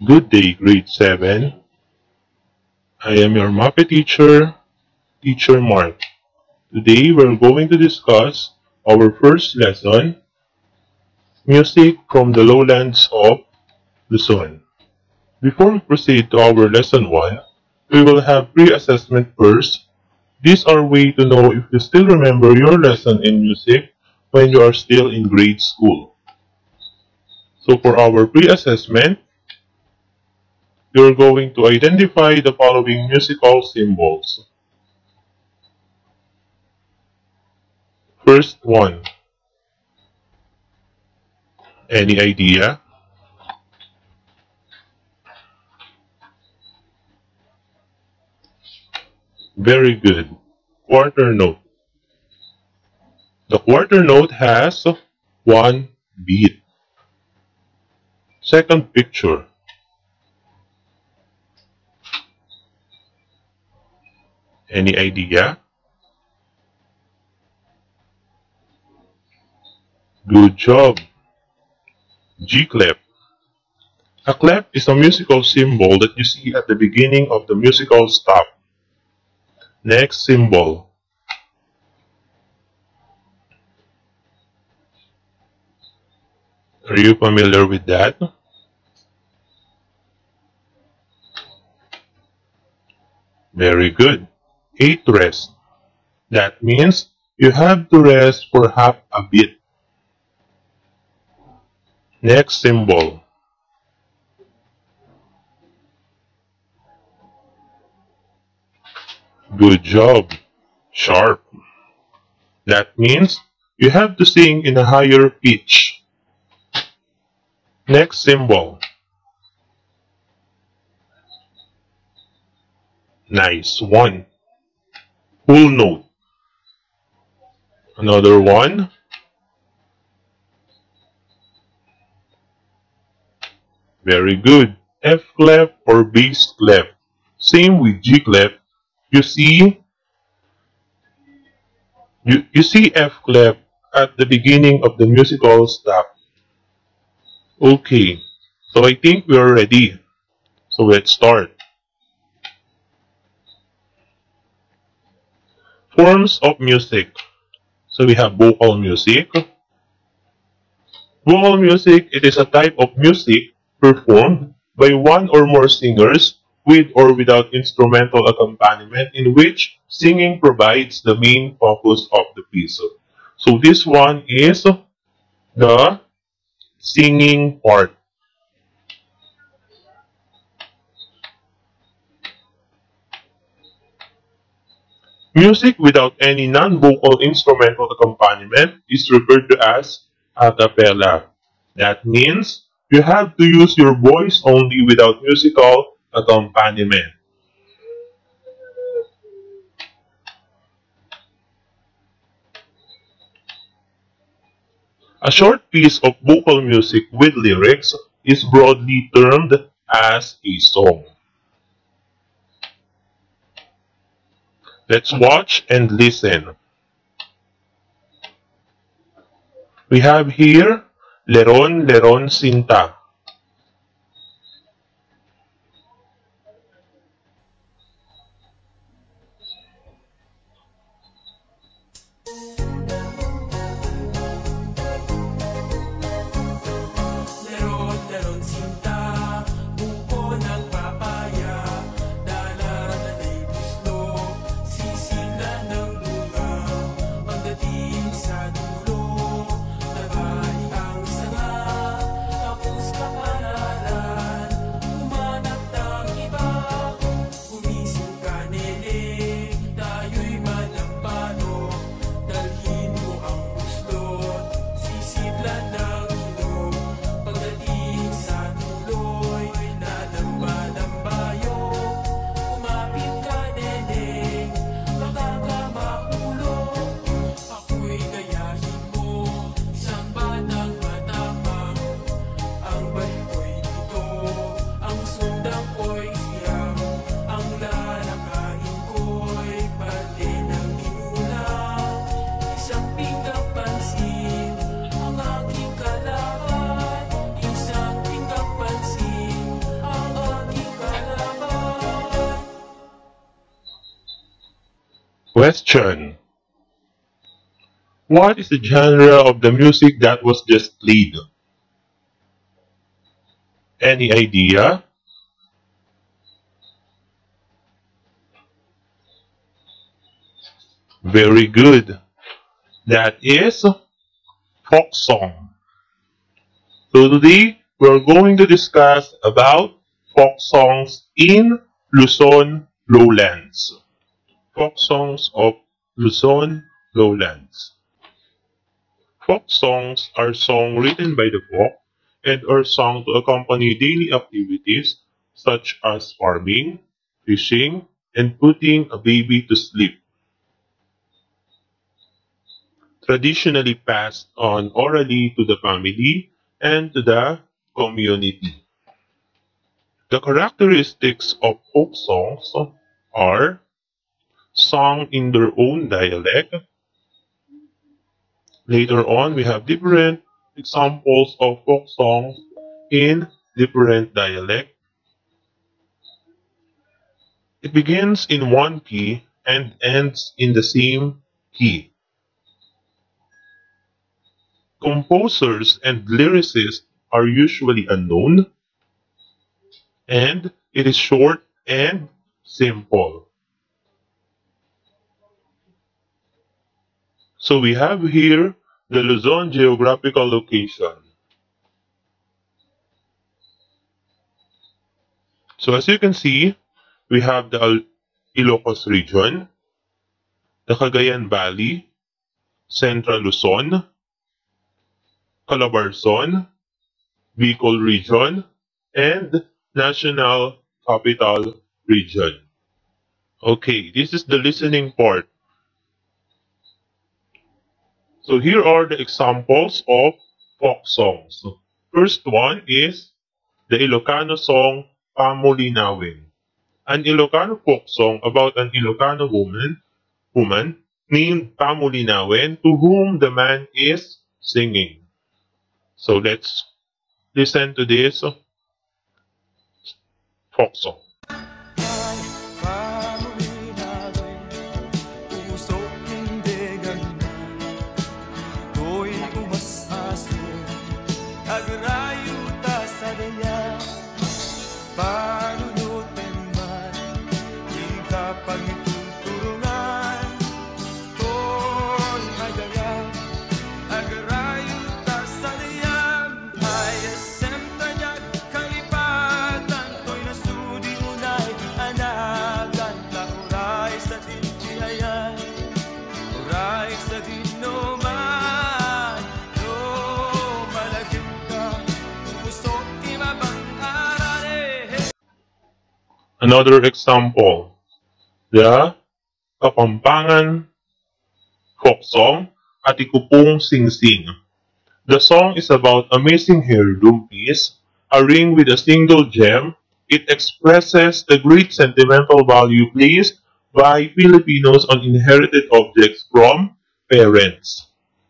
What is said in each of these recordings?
Good day, grade 7. I am your Muppet teacher, Teacher Mark. Today we're going to discuss our first lesson, music from the lowlands of Luzon. Before we proceed to our lesson 1, we will have pre-assessment first. These are ways to know if you still remember your lesson in music when you are still in grade school. So for our pre-assessment, you're going to identify the following musical symbols. First one, any idea? Very good. Quarter note. The quarter note has one beat. Second picture. Any idea? Good job. G clef. A clef is a musical symbol that you see at the beginning of the musical stop. Next symbol. Are you familiar with that? Very good. 8 rest. That means you have to rest for half a beat. Next symbol. Good job. Sharp. That means you have to sing in a higher pitch. Next symbol. Nice one. Full note. Another one. Very good. F clef or bass clef. Same with G clef. You see, you see F clef at the beginning of the musical stop. Okay, so I think we are ready. So let's start. Forms of music. So we have vocal music. Vocal music, it is a type of music performed by one or more singers with or without instrumental accompaniment in which singing provides the main focus of the piece. So this one is the singing part. Music without any non-vocal instrumental accompaniment is referred to as a cappella. That means you have to use your voice only without musical accompaniment. A short piece of vocal music with lyrics is broadly termed as a song. Let's watch and listen. We have here Leron Leron Sinta. Leron sinta, buko ng papaya, dala na buslo, sisila ng bunga, pagdating sa dulo, nabali ang sanga, tapos Question. What is the genre of the music that was just played? Any idea? Very good. That is folk song. So today, we're going to discuss about folk songs in Luzon Lowlands. Folk songs of Luzon Lowlands. Folk songs are songs written by the folk and are sung to accompany daily activities such as farming, fishing, and putting a baby to sleep. Traditionally passed on orally to the family and to the community. The characteristics of folk songs are sung in their own dialect. Later on, we have different examples of folk songs in different dialects. It begins in one key and ends in the same key. Composers and lyricists are usually unknown, and it is short and simple. So we have here the Luzon geographical location. So as you can see, we have the Ilocos region, the Cagayan Valley, Central Luzon, Calabarzon, Bicol region, and National Capital region. Okay, this is the listening part. So here are the examples of folk songs. First one is the Ilocano song, Pamulinawin. An Ilocano folk song about an Ilocano woman named Pamulinawin to whom the man is singing. So let's listen to this folk song. Another example, the Kapampangan folk song, Atikupong Sing Sing. The song is about a missing heirloom piece, a ring with a single gem. It expresses the great sentimental value placed by Filipinos on inherited objects from parents.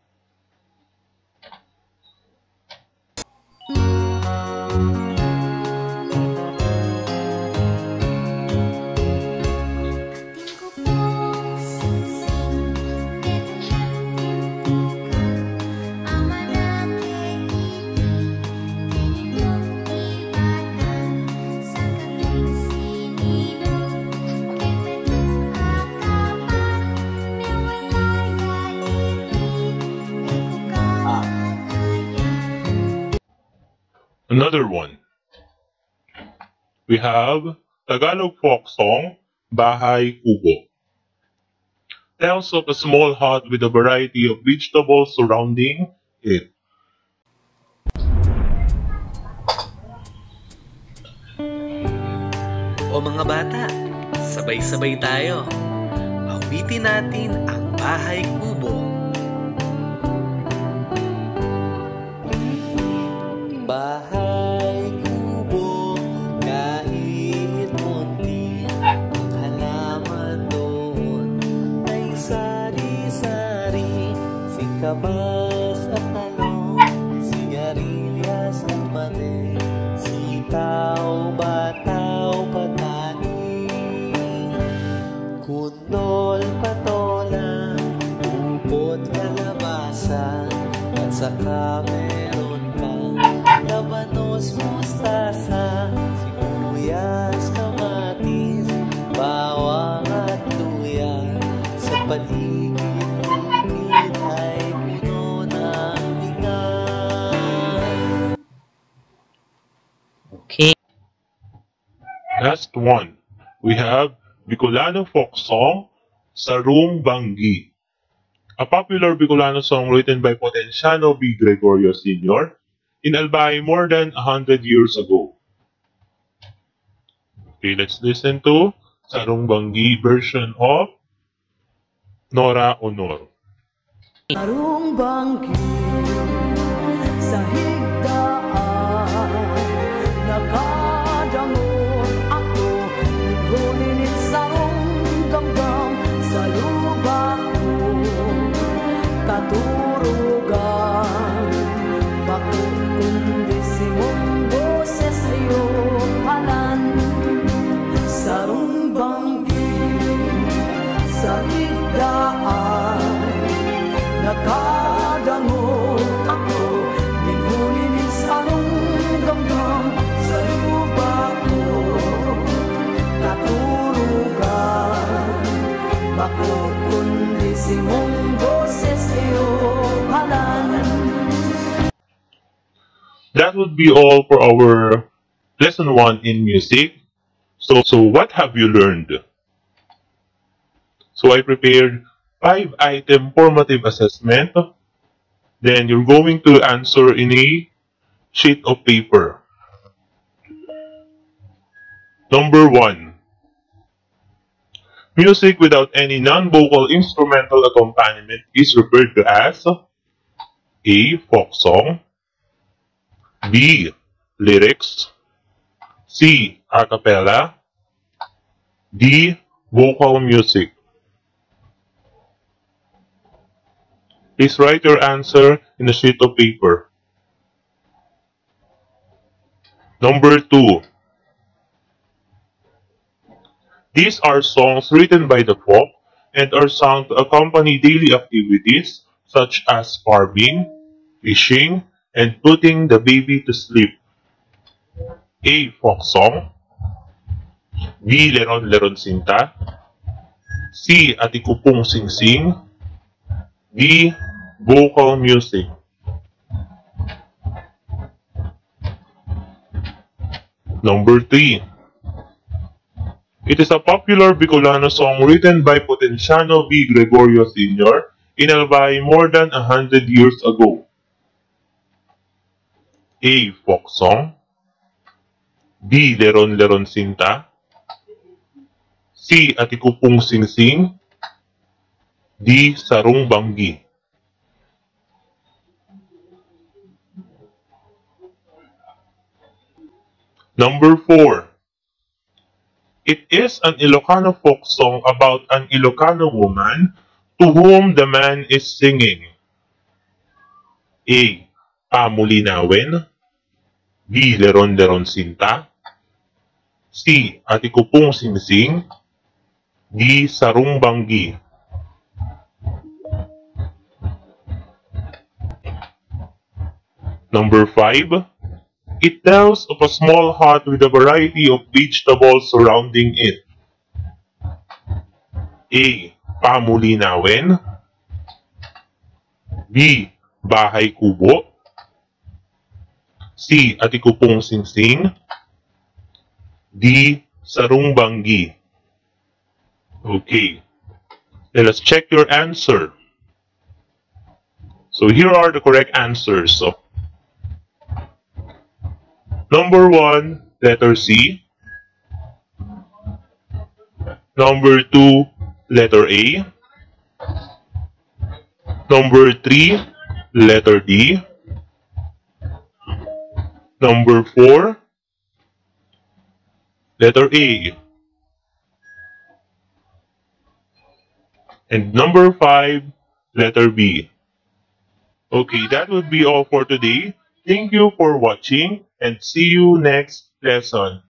Another one. We have Tagalog folk song, Bahay Kubo. Tells of a small hut with a variety of vegetables surrounding it. O mga bata, sabay-sabay tayo. Awitin natin ang Bahay Kubo. Bahay kubo, kahit munti, ang halaman doon ay sari-sari, singkamas at talong, sigarilyas at mate, sitaw, bataw, patani, kunol, pato, last one, we have Bicolano folk song, Sarong Banggi. A popular Bicolano song written by Potenciano B. Gregorio Sr. in Albay more than 100 years ago. Okay, let's listen to Sarong Banggi version of Nora Honor. Sarong banggi sa higdaan, nakadangon ako, ngunit sarong damdam sa lubak ko, katurugan, bakit kundi si mong boses iyong halan. Sarong banggi sa higdaan, nakadangon ako, ngunit sarong damdam sa lubak ko, katurugan, bakit kundi si mong boses iyong halan. That would be all for our lesson 1 in music. So what have you learned? So I prepared 5-item formative assessment. Then you're going to answer in a sheet of paper. Number 1. Music without any non-vocal instrumental accompaniment is referred to as A. Folk song, B. Lyrics, C. A cappella, D. Vocal music. Please write your answer in a sheet of paper. Number 2. These are songs written by the folk and are sung to accompany daily activities such as farming, fishing, and putting the baby to sleep. A. Folk song, B. Leron Leron Sinta, C. Atikupong Singsing, D. Vocal music. Number 3. It is a popular Bicolano song written by Potenciano B. Gregorio Sr. in Albay more than 100 years ago. A. Folk song, B. Leron Leron Sinta, C. Atikupong Singsing, D. Sarong Banggi. Number 4. It is an Ilocano folk song about an Ilocano woman to whom the man is singing. A. Pamulinawin, B. Leron Leron Sinta, C. Atikupong Singsing, D. Sarong Banggi. Number 5. It tells of a small hut with a variety of vegetables surrounding it. A. Pamulinawin, B. Bahay Kubo, C. Atikupong Singsing, D. Sarong Banggi. Okay, let us check your answer. So here are the correct answers. Number 1, letter C. Number 2, letter A. Number 3, letter D. Number 4, letter A. And number 5, letter B. Okay, that would be all for today. Thank you for watching and see you next lesson.